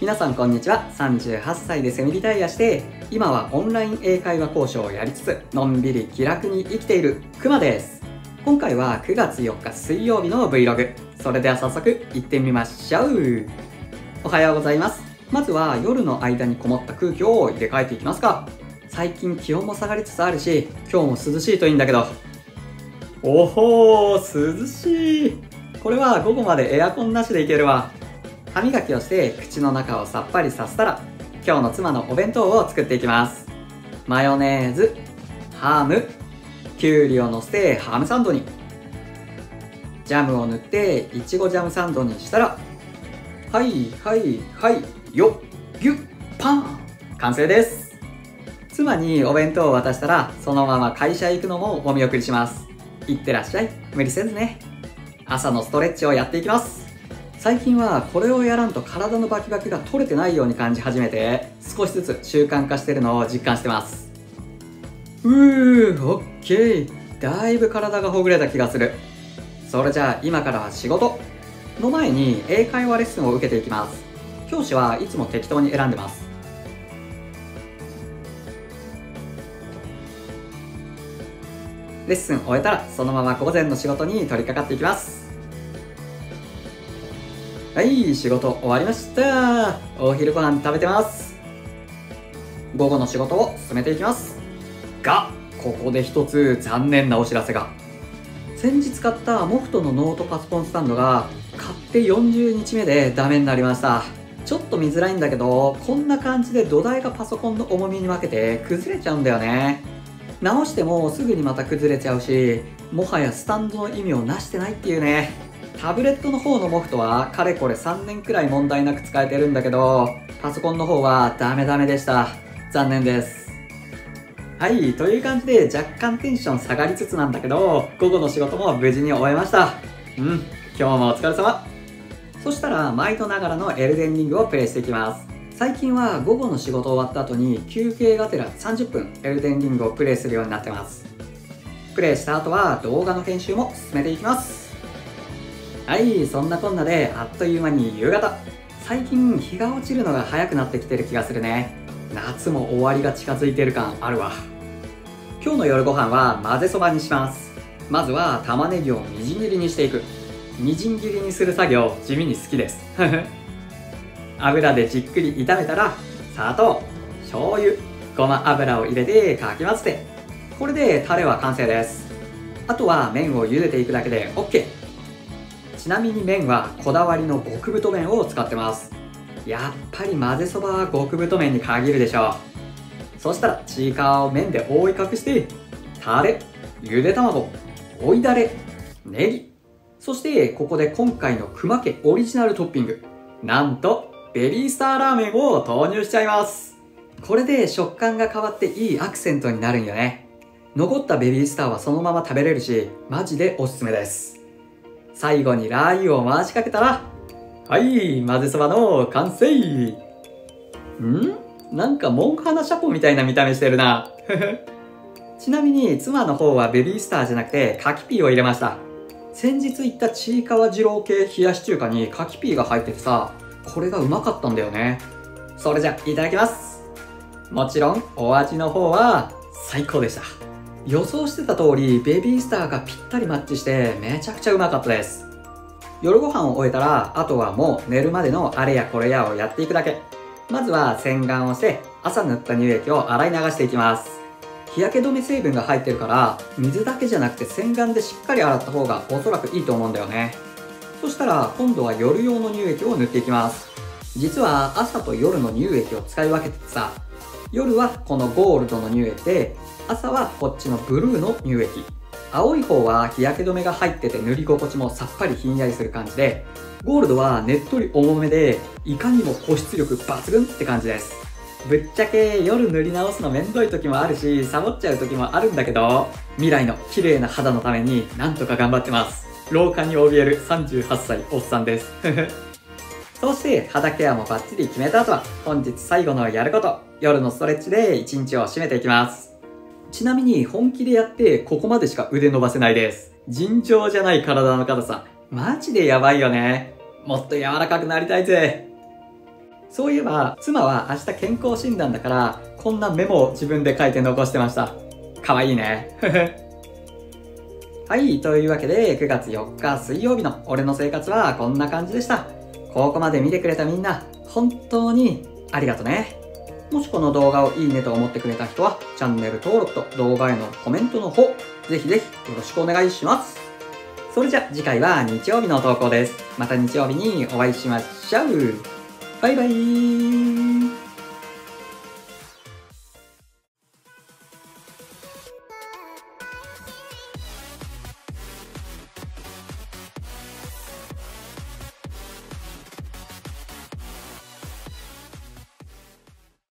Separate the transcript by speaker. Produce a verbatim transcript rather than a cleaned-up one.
Speaker 1: 皆さんこんにちは。さんじゅうはっさいでセミリタイアして、今はオンライン英会話講師をやりつつ、のんびり気楽に生きているくまです。今回はくがつよっか水曜日の Vlog。それでは早速行ってみましょう。おはようございます。まずは夜の間にこもった空気を入れ替えていきますか。最近気温も下がりつつあるし、今日も涼しいといいんだけど。おほー、涼しい。これは午後までエアコンなしでいけるわ。歯磨きをして口の中をさっぱりさせたら、今日の妻のお弁当を作っていきます。マヨネーズ、ハム、きゅうりをのせてハムサンドに、ジャムを塗っていちごジャムサンドにしたら、はいはいはいよっぎゅっパン、完成です。妻にお弁当を渡したら、そのまま会社へ行くのもお見送りします。いってらっしゃい、無理せずね。朝のストレッチをやっていきます。最近はこれをやらんと体のバキバキが取れてないように感じ始めて、少しずつ習慣化してるのを実感してます。うー、オッケー。だいぶ体がほぐれた気がする。それじゃあ今からは仕事の前に英会話レッスンを受けていきます。教師はいつも適当に選んでます。レッスン終えたらそのまま午前の仕事に取り掛かっていきます。はい、仕事終わりました。お昼ご飯食べてます。午後の仕事を進めていきます。が、ここで一つ残念なお知らせが。先日買ったモフトのノートパソコンスタンドが買ってよんじゅうにちめでダメになりました。ちょっと見づらいんだけど、こんな感じで土台がパソコンの重みに負けて崩れちゃうんだよね。直してもすぐにまた崩れちゃうし、もはやスタンドの意味をなしてないっていうね。タブレットの方のモフトはかれこれさんねんくらい問題なく使えてるんだけど、パソコンの方はダメダメでした。残念です。はい、という感じで若干テンション下がりつつなんだけど、午後の仕事も無事に終えました。うん、今日もお疲れ様。そしたら毎度ながらのエルデンリングをプレイしていきます。最近は午後の仕事終わった後に休憩がてらさんじゅっぷんエルデンリングをプレイするようになってます。プレイした後は動画の編集も進めていきます。はい、そんなこんなであっという間に夕方。最近日が落ちるのが早くなってきてる気がするね。夏も終わりが近づいてる感あるわ。今日の夜ご飯は混ぜそばにします。まずは玉ねぎをみじん切りにしていく。みじん切りにする作業地味に好きです。油でじっくり炒めたら砂糖、醤油、ごま油を入れてかき混ぜて、これでタレは完成です。あとは麺を茹でていくだけで オーケー。ちなみに麺はこだわりの極太麺を使ってます。やっぱり混ぜそばは極太麺に限るでしょう。そしたらちいかわを麺で覆い隠して、タレ、ゆで卵、追いだれ、ネギ、そしてここで今回の熊家オリジナルトッピング、なんとベビースターラーメンを投入しちゃいます。これで食感が変わっていいアクセントになるんよね。残ったベビースターはそのまま食べれるし、マジでおすすめです。最後にラー油を回しかけたら、はい、混ぜそばの完成。ん？なんかモンハナシャコみたいな見た目してるな。ちなみに妻の方はベビースターじゃなくてカキピーを入れました。先日行ったちいかわ二郎系冷やし中華にカキピーが入っててさ、これがうまかったんだよね。それじゃいただきます。もちろんお味の方は最高でした。予想してた通りベビースターがぴったりマッチしてめちゃくちゃうまかったです。夜ご飯を終えたら、あとはもう寝るまでのあれやこれやをやっていくだけ。まずは洗顔をして朝塗った乳液を洗い流していきます。日焼け止め成分が入ってるから、水だけじゃなくて洗顔でしっかり洗った方がおそらくいいと思うんだよね。そしたら今度は夜用の乳液を塗っていきます。実は朝と夜の乳液を使い分けててさ、夜はこのゴールドの乳液で、朝はこっちのブルーの乳液。青い方は日焼け止めが入ってて塗り心地もさっぱりひんやりする感じで、ゴールドはねっとり重めでいかにも保湿力抜群って感じです。ぶっちゃけ夜塗り直すのめんどい時もあるし、サボっちゃう時もあるんだけど、未来の綺麗な肌のためになんとか頑張ってます。老化に怯えるさんじゅうはっさいおっさんです。そして肌ケアもバッチリ決めた後は、本日最後のやること、夜のストレッチで一日を締めていきます。ちなみに本気でやってここまでしか腕伸ばせないです。尋常じゃない体の硬さ。マジでやばいよね。もっと柔らかくなりたいぜ。 そういえば、妻は明日健康診断だから、こんなメモを自分で書いて残してました。かわいいね。はい、というわけで、くがつよっか水曜日の俺の生活はこんな感じでした。ここまで見てくれたみんな、本当にありがとね。もしこの動画をいいねと思ってくれた人は、チャンネル登録と動画へのコメントの方、ぜひぜひよろしくお願いします。それじゃ次回は日曜日の投稿です。また日曜日にお会いしましょう。バイバイ。